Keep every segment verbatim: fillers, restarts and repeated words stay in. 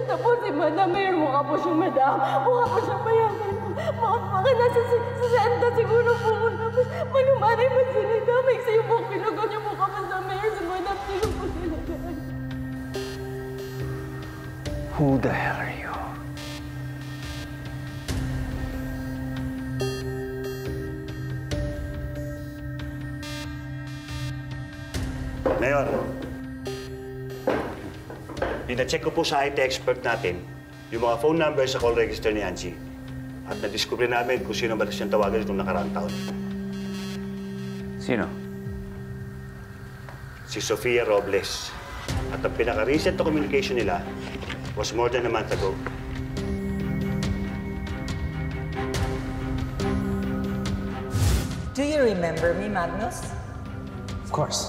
Tapos si Madam Mayor, mukha po siyang madam. Mukha po siyang mayaman po. Mga baka nasa sa senta siguro po. Tapos manumanay pa sinita. May sa yung buhok pinagot niya mukha pa sa Mayor. Si Madam, sino po sila? Who the hell are you? Mayor, pina-check ko po sa I T expert natin yung mga phone numbers sa call register ni Angie. At na-discover namin kung sino ba siyang tawagan itong nakaraang taon. Sino? Si Sofia Robles. At ang pinaka-recent na communication nila was more than a month ago. Do you remember me, Magnus? Of course.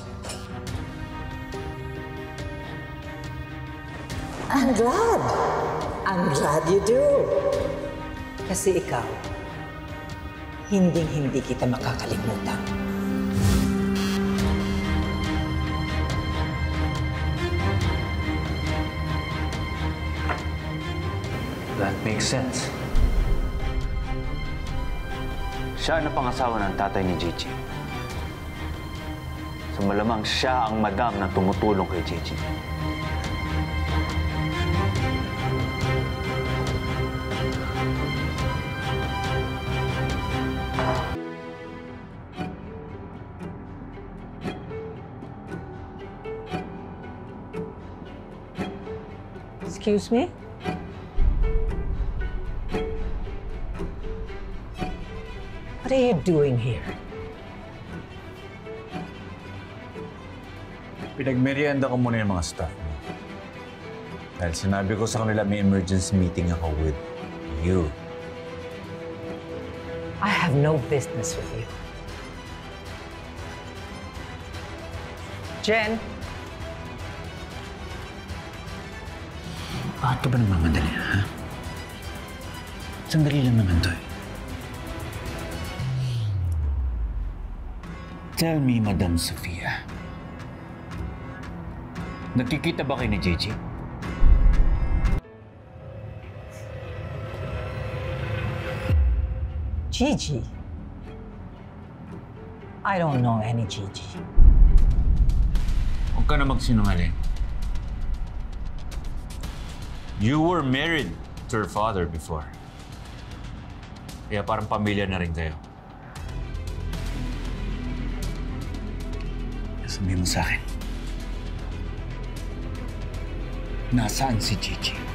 I'm glad. I'm glad you do. Kasi ikaw, hinding-hindi kita makakalimutan. That makes sense. Siya na pangasawa ng tatay ni Gigi. So malamang siya ang madam na tumutulong kay Gigi. Excuse me? What are you doing here? Pinagmerienda ko muna yung mga staff mo. Dahil sinabi ko sa kanila may emergency meeting ako with you. I have no business with you. Jen? Bakit ka ba nagmamadali, ha? Sandali lang naman to eh. Tell me, Madam Sofia. Nagkikita ba kayo ni Gigi? Gigi? I don't know any Gigi. Huwag ka na magsinungaling. You were married to her father before. Kaya parang pamilya na rin kayo. Sabihin mo sa akin, nasaan si Gigi?